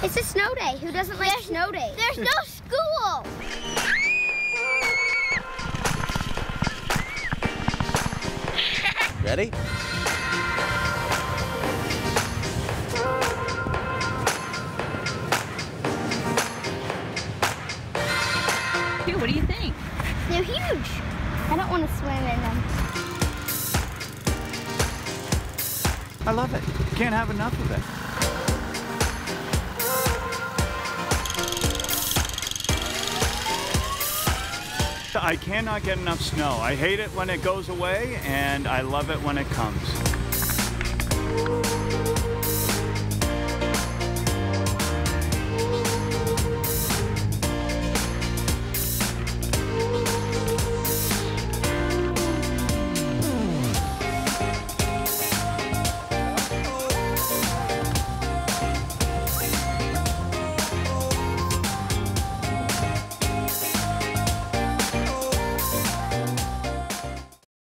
It's a snow day. Who doesn't like snow days? There's no school. Ready? Hey, what do you think? They're huge. I don't want to swim in them. I love it. Can't have enough of it. I cannot get enough snow. I hate it when it goes away, and I love it when it comes.